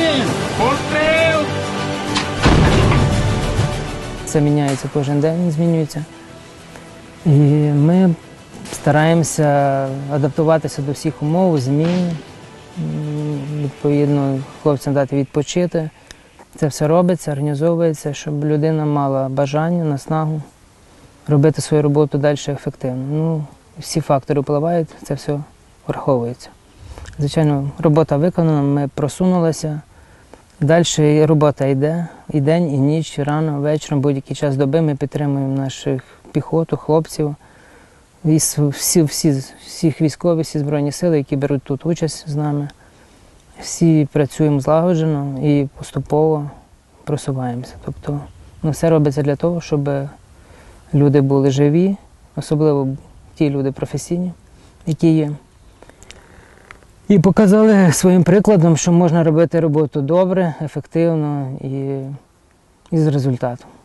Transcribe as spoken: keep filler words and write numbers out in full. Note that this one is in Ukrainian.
Один! Постріл! Це міняється кожен день, змінюється. І ми стараємося адаптуватися до всіх умов, змін, відповідно, хлопцям дати відпочити. Це все робиться, організовується, щоб людина мала бажання, наснагу робити свою роботу далі ефективно. Ну, всі фактори впливають, це все враховується. Звичайно, робота виконана, ми просунулися. Далі робота йде, і день, і ніч, і рано, вечором, будь-який час доби ми підтримуємо наших піхоту, хлопців, і всі, всі, всіх військових, всі Збройні сили, які беруть тут участь з нами. Всі працюємо злагоджено і поступово просуваємося. Тобто, ну, все робиться для того, щоб люди були живі, особливо ті люди професійні, які є. І показали своїм прикладом, що можна робити роботу добре, ефективно і, і з результатом.